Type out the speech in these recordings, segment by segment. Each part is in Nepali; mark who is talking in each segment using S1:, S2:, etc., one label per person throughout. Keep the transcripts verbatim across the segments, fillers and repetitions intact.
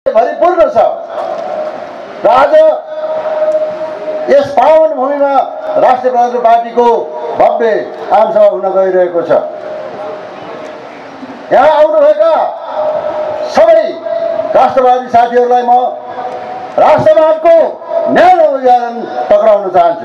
S1: भरिपूर्ण छ र आज यस पावन भूमिमा राष्ट्रिय प्रजातन्त्र पार्टीको भव्य आमसभा हुन गइरहेको छ। यहाँ आउनुभएका सबै राष्ट्रवादी साथीहरूलाई म राष्ट्रवादको न्यानो उदाहरण पक्राउन चाहन्छु।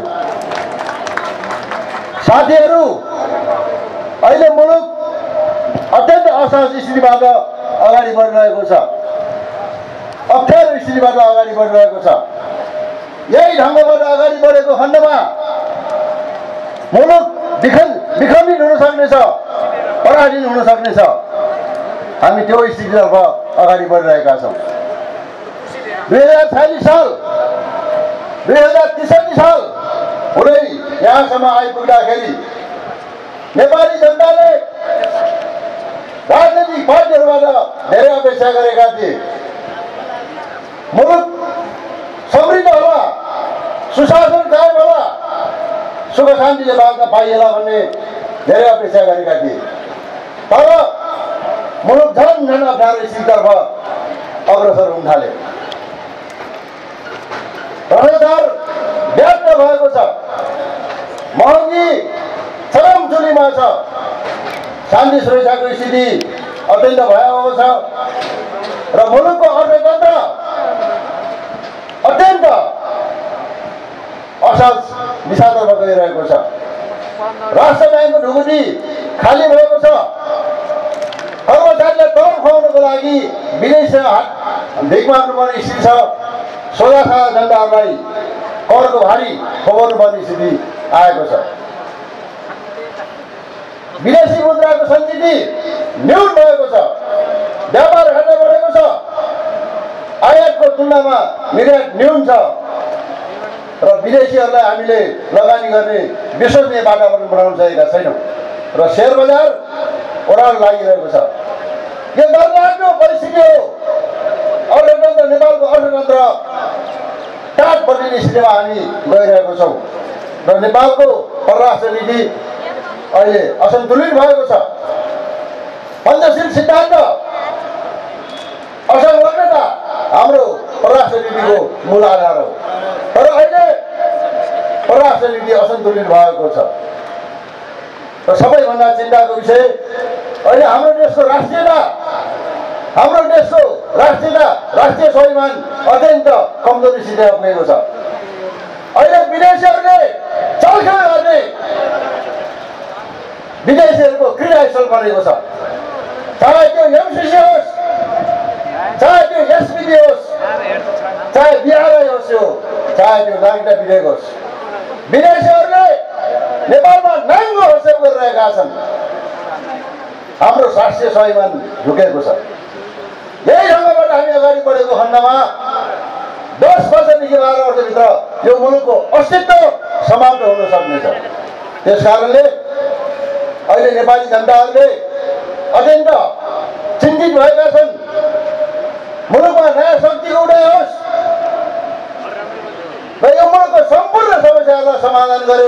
S1: साथीहरू, अहिले मुलुक अत्यन्त असहज स्थितिबाट अगाडि बढिरहेको छ, अप्ठ्यारो स्थितिबाट अगाडि बढिरहेको छ। यही ढङ्गबाट अगाडि बढेको खण्डमा मुलुक विखण्ड विखण्डित हुन सक्नेछ, पराधीन हुन सक्नेछ। हामी त्यो स्थितितर्फ अगाडि बढिरहेका छौँ। दुई हजार छयालिस साल दुई हजार त्रिसठी साल हुँदै यहाँसम्म आइपुग्दाखेरि नेपाली जनताले राजनैतिक पार्टीहरूबाट धेरै अपेक्षा गरेका थिए। मुलुक समृद्ध होला, सुशासन कायम होला, सुख शान्तिले बाँच्न पाइएला भन्ने धेरै अपेक्षा गरेका थिए। तर मुलुक झन् झन् अप्ठ्यारो स्थितितर्फ अग्रसर हुन थाल्यो। भ्रष्टाचार व्याप्त भएको छ, महँगी चरम चुलीमा छ, शान्ति सुरक्षाको स्थिति अत्यन्त भयावह छ र मुलुकको अर्थतन्त्र अत्यन्त असहज दिशातर्फ गइरहेको छ। राष्ट्र ब्याङ्कको ढुकुटी खाली भएको छ। कर्मचारीलाई तलब खुवाउनको लागि विदेशमा भिख माग्नुपर्ने स्थिति छ। सोझा साझा जनताहरूलाई करको भारी खोज्नुपर्ने स्थिति आएको छ। विदेशी मुद्राको सञ्चिति न्यून भएको छ। व्यापार घाटा बढेको छ। आयातको तुलनामा निर्यात न्यून छ र विदेशीहरूलाई हामीले लगानी गर्ने विश्वसनीय वातावरण बनाउन सकेका छैनौँ र शेयर बजार ओह्रालो लागिरहेको छ। यो डरलाग्दो परिस्थिति हो। अर्थतन्त्र, नेपालको अर्थतन्त्र टाट बनिने स्थितिमा हामी गइरहेको छौँ र नेपालको परराष्ट्र नीति अहिले असन्तुलित भएको छ। पञ्चशील सिद्धान्त, असंलग्नता हाम्रो परराष्ट्र नीतिको मूल आधार हो। तर अहिले परराष्ट्र नीति असन्तुलित भएको छ र सबैभन्दा चिन्ताको विषय अहिले हाम्रो देशको राष्ट्रियता हाम्रो देशको राष्ट्रियता राष्ट्रिय स्वाभिमान अत्यन्त कमजोरी स्थितिमा पुगेको छ। अहिले विदेशीहरूले चलखेल गर्ने विदेशीहरूको क्रियास्थल बनेको छ। चाहे त्यो एमसिसी होस्, चाहे त्यो एसपिडी होस्, चाहे बिआरआई होस्, यो चाहे त्यो नागरिकता विधेयक होस्, विदेशीहरूले नेपालमा नाङ्गो हस्तक्षेप गरिरहेका छन्। हाम्रो राष्ट्रिय स्वाभिमान झुकेको छ। यही ढङ्गबाट हामी अगाडि बढेको खण्डमा दस वर्षदेखि बाह्र वर्षभित्र यो मुलुकको अस्तित्व समाप्त हुन सक्नेछ। त्यस कारणले अहिले नेपाली जनताहरूले अत्यन्त चिन्तित भएका छन्। मुलुकमा नयाँ शक्तिको उदय होस् र यो मुलुकको सम्पूर्ण समस्याहरूलाई समाधान गरेर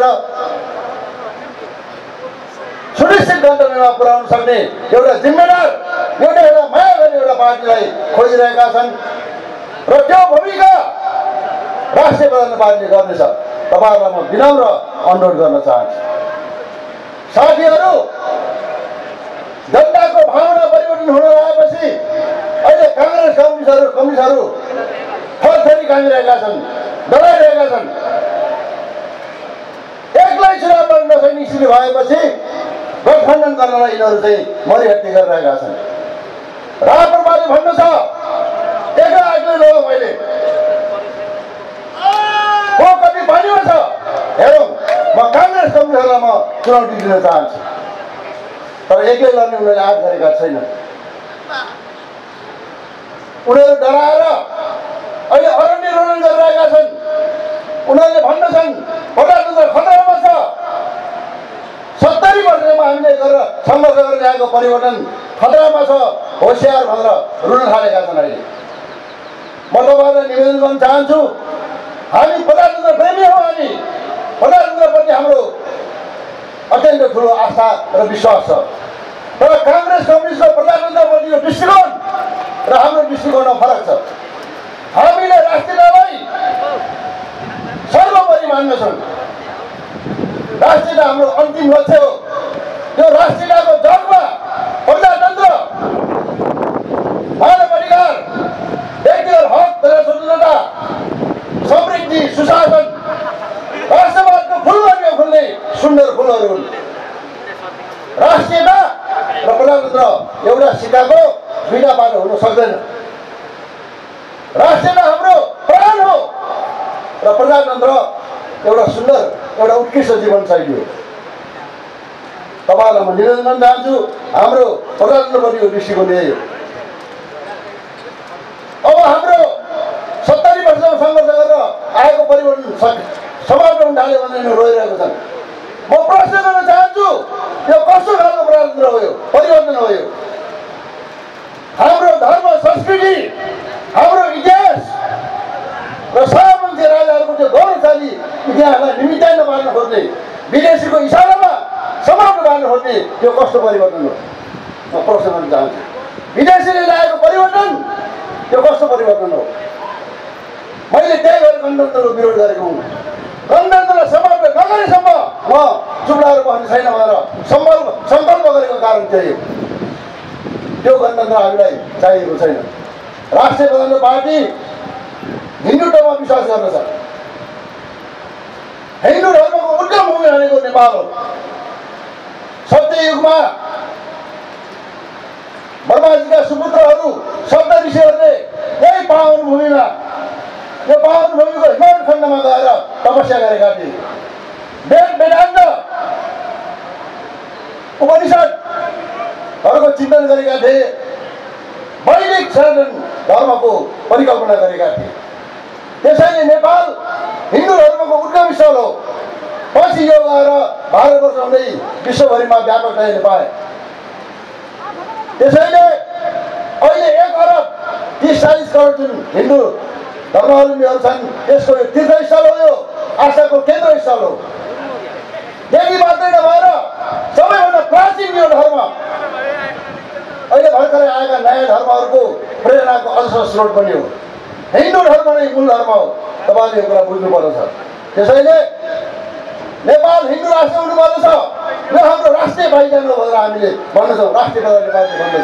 S1: सुनिश्चित गन्तव्यमा पुर्याउन सक्ने एउटा जिम्मेदार, एउटा एउटा माया गर्ने एउटा पार्टीलाई खोजिरहेका छन् र त्यो भूमिका राष्ट्रिय प्रजातन्त्र पार्टीले गर्नेछ। तपाईँहरूलाई म विनम्र अनुरोध गर्न चाहन्छु। साथीहरू, जनताको भावना परिवर्तन हुन लागेपछि अहिले काङ्ग्रेस कम्युनिस्टहरू कम्युनिस्टहरू थरथरी कामिरहेका छन्, डराइरहेका छन्। एक्लै चुनाव लड्न नसक्ने स्थिति भएपछि गठबन्धन गर्नलाई यिनीहरू चाहिँ मरिहत्ते गरिरहेका छन्। राप्रपाले भन्नु छ एक्लै एक्लै लड मैले को कति पानीमा छ हेरौँ। म काङ्ग्रेस कम्युनिस्टहरूलाई म चुनौती दिन चाहन्छु। तर एक्लै लड्ने उनीहरूले आँट गरेका छैनन्। उनीहरू डराएर अहिले अरण्य रोदन गरिरहेका छन्। उनीहरूले भन्दछन् प्रजातन्त्र खतरामा छ। सत्तरी वर्षमा हामीले गरेर सङ्घर्ष गरेर ल्याएको परिवर्तन खतरामा छ, होसियार भनेर रुन थालेका छन्। अहिले म तपाईँहरूलाई निवेदन गर्न चाहन्छु, हामी प्रजातन्त्र प्रेमी हौँ। हामी प्रजातन्त्रप्रति हाम्रो अत्यन्त ठुलो आस्था र विश्वास छ। तर काङ्ग्रेस कम्युनिस्टको प्रजातन्त्रप्रतिको दृष्टिकोण र हाम्रो दृष्टिकोणमा फरक छ। र प्रजातन्त्र एउटा सुन्दर एउटा उत्कृष्ट जीवनशैली हो। तपाईँहरूलाई म निवेदन गर्न चाहन्छु, हाम्रो प्रजातन्त्रपट्टिको दृष्टिकोण यही हो। अब हाम्रो सत्तरी वर्षमा सङ्घर्ष गरेर आएको परिवर्तन समाप्त हुन थाल्यो भने रोइरहेको छन्। म प्रश्न गर्न चाहन्छु, यो कस्तो खालको प्रजातन्त्र हो? यो परिवर्तन हो? यो हाम्रो धर्म संस्कृति, हाम्रो इतिहास र सामन्ती राजाहरूको त्यो गौरवशाली इतिहासलाई निमित्तान पार्न खोज्ने, विदेशीको इसारामा समाप्त पार्न खोज्ने त्यो कस्तो परिवर्तन हो? म प्रश्न गर्न चाहन्छु, विदेशीले ल्याएको परिवर्तन त्यो कस्तो परिवर्तन हो? मैले त्यही गरेर गणतन्त्रको विरोध गरेको हुँ। गणतन्त्रलाई समाप्त नगरेसम्म म चुप लागेर बस्ने छैन भनेर सङ्कल्प सङ्कल्प गरेको कारण त्यही हो। त्यो गणतन्त्र हामीलाई चाहिएको छैन। राष्ट्रिय प्रजातन्त्र पार्टी हिन्दुत्वमा विश्वास गर्दछ। हिन्दू धर्मको उद्गम भूमि भनेको नेपाल हो। सत्ययुगमा ब्रह्माजीका सुपुत्रहरू सप्त ऋषिहरूले यही पावन भूमिमा, यो पावन भूमिको हिमाल खण्डमा गएर तपस्या गरेका थिए। वेद वेदान्त उपनिषदहरूको चिन्तन गरेका थिए। वैदिक सनातन धर्मको परिकल्पना गरेका थिए। त्यसैले नेपाल हिन्दू धर्मको उद्गम स्थल हो। पछि यो गएर भारतवर्ष हुँदै विश्वभरिमा व्यापक रहन पाए। त्यसैले अहिले एक अरब तिस चालिस करोड जुन हिन्दू धर्मावलम्बीहरू छन्, यसको यो तीर्थस्थल हो, यो आशाको केन्द्रस्थल हो। त्यति मात्रै नभएर सबैभन्दा प्राचीन यो धर्म अहिले भर्खरै आएका नयाँ धर्महरूको प्रेरणाको अझ स्रोत पनि हो। हिन्दू धर्म नै मूल धर्म हो। तपाईँले यो कुरा बुझ्नुपर्दछ। त्यसैले नेपाल हिन्दू राष्ट्र हुनुपर्दछ। यो हाम्रो राष्ट्रिय पहिचान हो भनेर हामीले भन्दछौँ। राष्ट्रिय प्रजातन्त्र पार्टी भन्दछ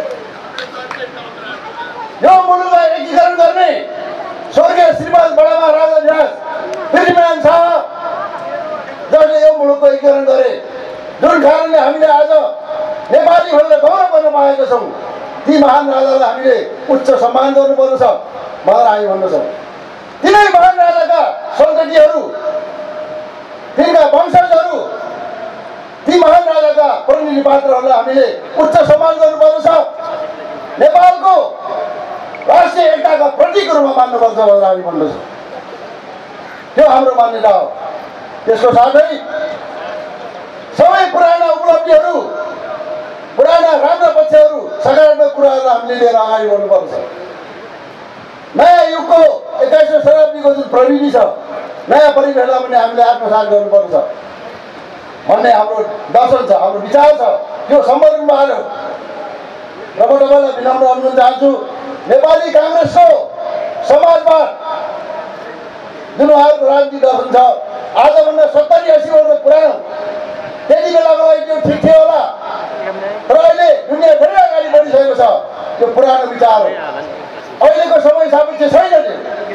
S1: यो मुलुकलाई एकीकरण गर्ने स्वर्गीय श्रीमान बडामा राजा ध्यास पृथ्वीनारायण शाह जसले यो मुलुकको एकीकरण गरे, जुन कारणले हामीले आज नेपाली भनेर गौरव गर्न पाएका छौँ, ती महान राजालाई हामीले उच्च सम्मान गर्नुपर्दछ भनेर हामी भन्दछौँ। तिनै महान राजाका सन्ततिहरू, तिनका वंशजहरू, ती महान राजाका प्रतिनिधि पात्रहरूलाई हामीले उच्च सम्मान गर्नुपर्दछ। नेपालको राष्ट्रिय एकताका प्रतीक रूपमा मान्नुपर्छ भनेर हामी भन्दछौँ। त्यो हाम्रो मान्यता हो। त्यसको साथै सबै पुराना उपलब्धिहरू, पुराना राम्रा पक्षहरू, सकारात्मक कुराहरूलाई हामीले लिएर अगाडि बढ्नुपर्छ। नयाँ युगको एक्काइसौँ शताब्दीको जुन प्रविधि छ, नयाँ परिवेशलाई पनि हामीले आत्मसात गर्नुपर्छ भन्ने हाम्रो दर्शन छ, हाम्रो विचार छ। त्यो सम्बन्ध आयो र म तपाईँलाई विनम्र अनुरोध चाहन्छु, नेपाली काङ्ग्रेसको समाजवाद जुन उहाँहरूको राजनीतिक दर्शन छ, आजभन्दा सत्तरी अस्सी वर्ष पुरानो, त्यति बेलाको लागि त्यो ठिक थियो होला, तर अहिले दुनियाँ धेरै अगाडि बढिसकेको छ। त्यो पुरानो विचार हो, अहिलेको समय सापेक्ष छैन। त्यो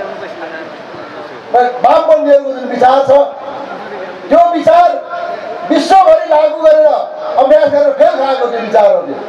S1: वामपन्थीहरूको जुन विचार छ, त्यो विचार विश्वभरि लागू गरेर अभ्यास गरेर फेल खाएको त्यो विचार हो। त्यो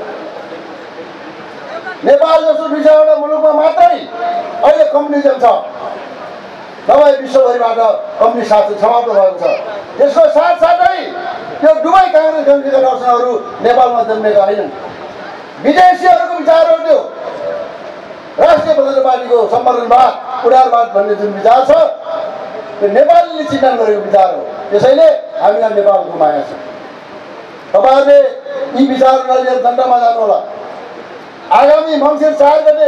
S1: नेपाल जस्तो बिचवटा मुलुकमा मात्रै अहिले कम्युनिजम छ, नभए विश्वभरिबाट कम्युनिस्ट शासन समाप्त भएको छ। यसको साथसाथै त्यो दुवै काङ्ग्रेस कम्युनिस्टका दर्शनहरू नेपालमा जन्मेका होइनन्, विदेशीहरूको विचार हो। त्यो राष्ट्रिय प्रजातन्त्र पार्टीको सम्मेलनवाद, उदारवाद भन्ने जुन विचार छ, त्यो नेपालीले चिन्तन गरेको विचार हो। त्यसैले हामीलाई नेपालको माया छ। तपाईँहरूले यी विचारहरूलाई लिएर जनतामा जानुहोला। आगामी मङ्सिर चार गते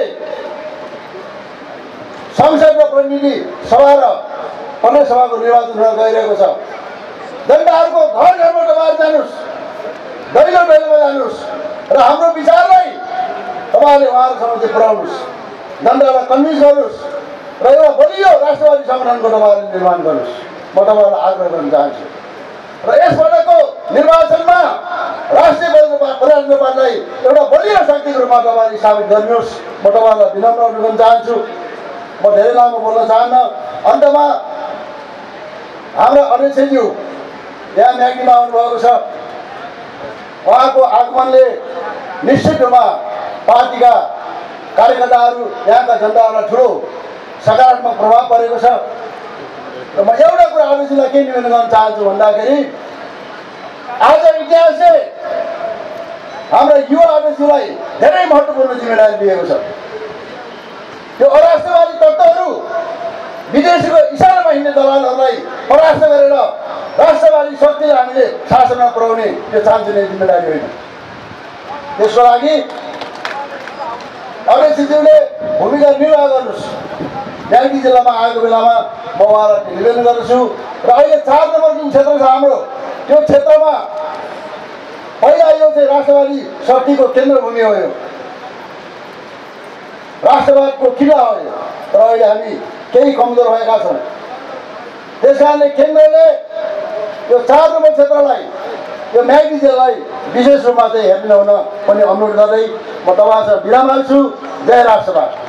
S1: संसद र प्रतिनिधि सभा र प्रदेश सभाको निर्वाचन हुन गइरहेको छ। जनताहरूको घर घरमा तपाईँहरू जानुहोस्, दैलो दैलोमा जानुहोस् र हाम्रो विचारलाई तपाईँहरूले उहाँहरूसँग चाहिँ पुर्याउनुहोस्, जनतालाई कन्भिन्स गर्नुहोस् र एउटा बलियो राष्ट्रवादी सङ्गठनको तपाईँहरूले निर्माण गर्नुहोस्। म तपाईँहरूलाई आग्रह गर्न चाहन्छु र यसपल्टको निर्वाचनमा राष्ट्रिय प्रजातन्त्र पार्टीलाई एउटा बलियो शक्तिको रूपमा तपाईँले स्थापित गरिदिनुहोस्। म तपाईँहरूलाई विनम्र अनुरोध गर्न चाहन्छु। म धेरै लामो बोल्न चाहन्न। अन्तमा हाम्रा अध्यक्षज्यू यहाँ म्याग्दीमा आउनुभएको छ। उहाँको आगमनले निश्चित रूपमा पार्टीका कार्यकर्ताहरू, यहाँका जनताहरूलाई ठुलो सकारात्मक प्रभाव परेको छ। र म एउटा कुरा आरएसजीलाई के निवेदन गर्न चाहन्छु भन्दाखेरि आज इतिहासले हाम्रा युवा आरएसजीलाई धेरै महत्त्वपूर्ण जिम्मेदारी दिएको छ। त्यो अराष्ट्रवादी तत्त्वहरू विदेशीको इसारामा हिँड्ने दलालहरूलाई परास्त गरेर राष्ट्रवादी शक्तिलाई हामीले शासनमा पुर्याउने त्यो चान्चुने जिम्मेदारी होइन। त्यसको लागि अध्यक्षज्यूले भूमिका निर्वाह गर्नुहोस्। ब्याङ्की जिल्लामा आएको बेलामा म उहाँलाई निवेदन गर्दछु र अहिले चार नम्बर जुन क्षेत्र छ हाम्रो त्यो क्षेत्रमा पहिला यो चाहिँ राष्ट्रवादी शक्तिको केन्द्रभूमि हो, यो राष्ट्रवादको किल्ला हो यो। तर अहिले हामी केही कमजोर भएका छौँ। त्यस कारणले केन्द्रले यो चार नम्बर क्षेत्रलाई यो म्याग्दी जिल्लालाई विशेष रूपमा चाहिँ हेर्नु हुन पनि अनुरोध गर्दै म तपाईँसँग विराम हाल्छु। जय राष्ट्रवाद।